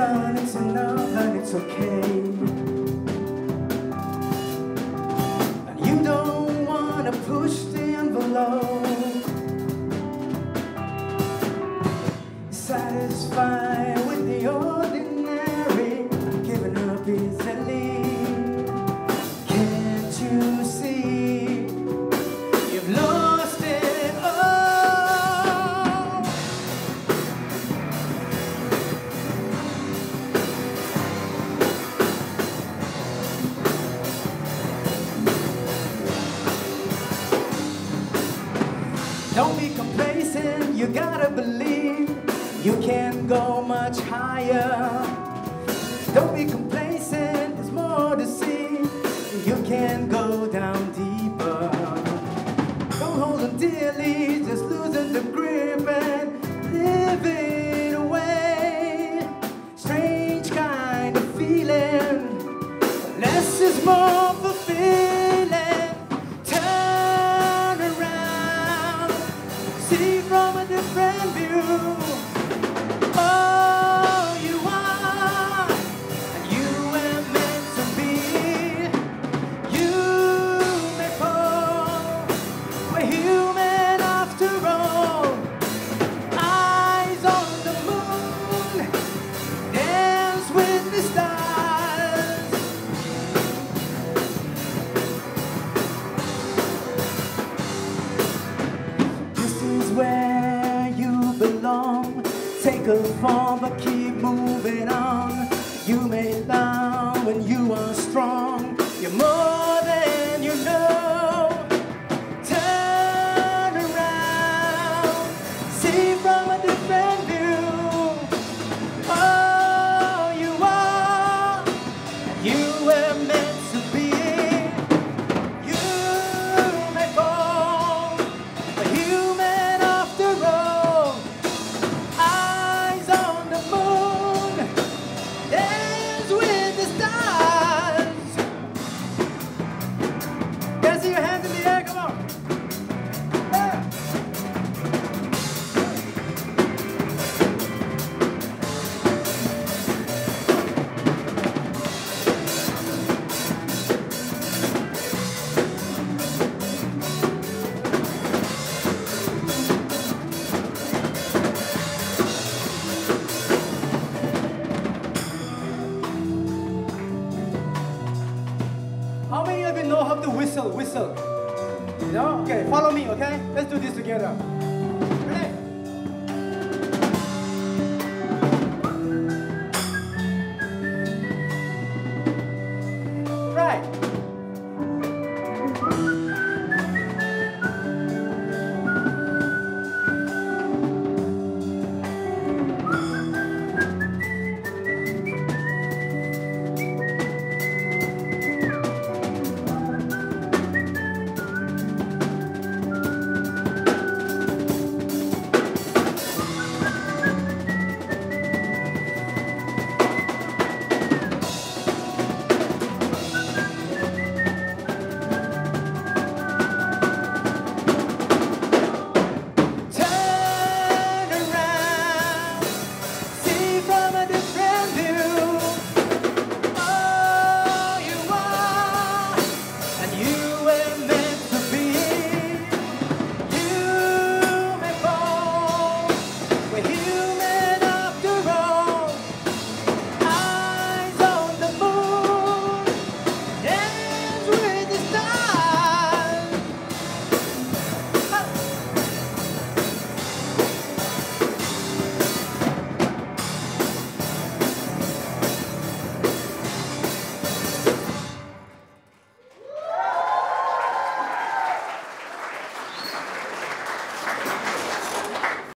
done is enough and it's okay. And you don't want to push the envelope. Satisfied with the ordinary, giving up easily. Can't you see you've lost it all? Don't be complacent, you gotta believe you can go much higher. Don't be complacent, there's more to see. You can go down deeper. Don't hold them dearly, just loosen the grip and live it away. Strange kind of feeling, less is more fulfilling. Turn around, see from a different view. Take a fall but keep moving on. You may lie when you are strong. You're more than you know. Turn around, see from a different view. Oh, you are, you were meant to be. You may fall, a human after all. How many of you know how to whistle? You know? Okay, follow me, okay? Let's do this together.